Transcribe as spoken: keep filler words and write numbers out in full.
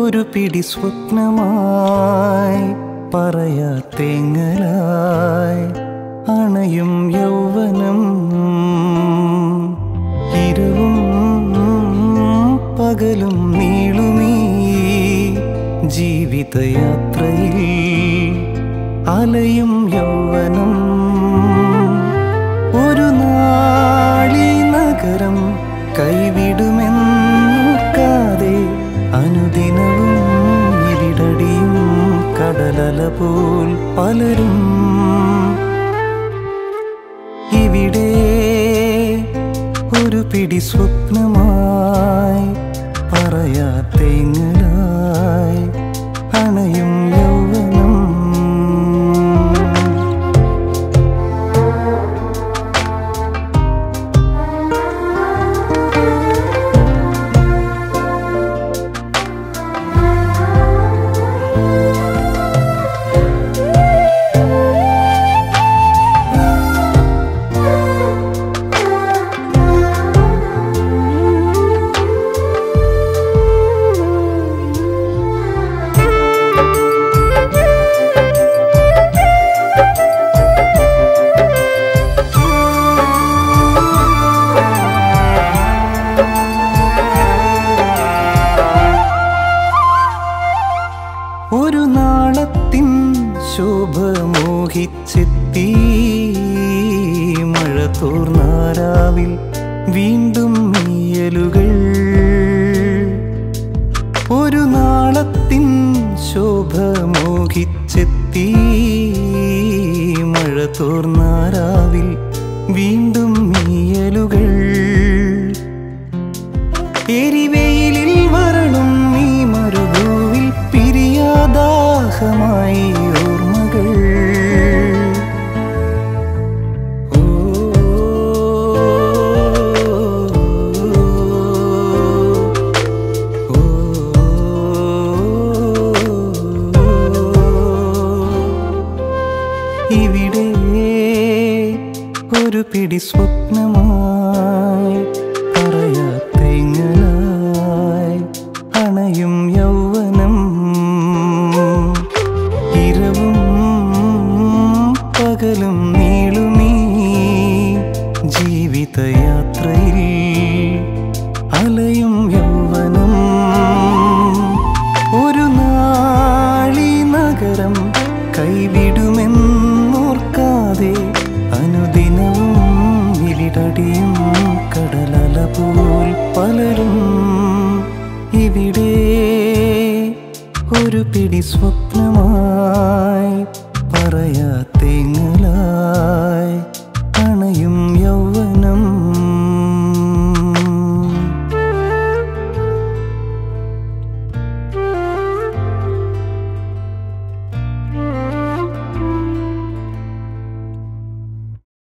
ഒരു പിടി സ്വപ്നമായി പറയാത്തെങ്ങലായി അണയും യൗവനം ഇരവും പകലും നീളുമീ ജീവിതയാത്രയിൽ അലയും യൗവനം ഒരു നാളി നഗരം കൈവിടുമെന്നോർക്കാതെ അനുദിനവും ഇരിടടിയും കടലല പോൽ പലരും ഇവിടെ ഒരു പിടി സ്വപ്നമായി പറയാത്തെങ്ങലായി അണയും യൗവനം ഒരു നാളത്തിൻ ശോഭ മോഹിച്ചെത്തി മഴ തോർന്നാരാവിൽ വീണ്ടും മീയലുകൾ ഒരു നാളത്തിൻ ശോഭ മോഹിച്ചെത്തി മഴ തോർന്നാരാവിൽ വീണ്ടും മീയലുകൾ എരിവെയിലിൽ വരളും ഈ മരുഭൂവിൽ പിരിയാദാഹമായി ഓർമ്മകൾ ഓ ഇവിടെ ഒരു പിടി സ്വപ്നമായി പറയാത്തെങ്ങലായി അണയും യൗവനം ഇരവും പകലും നീളുമീ ജീവിതയാത്രയിൽ അലയും യൗവനം ഒരു നാളി നഗരം കൈവിടുമെന്നോർക്കാതെ അനുദിനവും ഇരിടടിയും കടലല പോൽ പലരും ഇവിടെ ഒരു പിടി സ്വപ്നമായി പറയാത്തെങ്ങലായി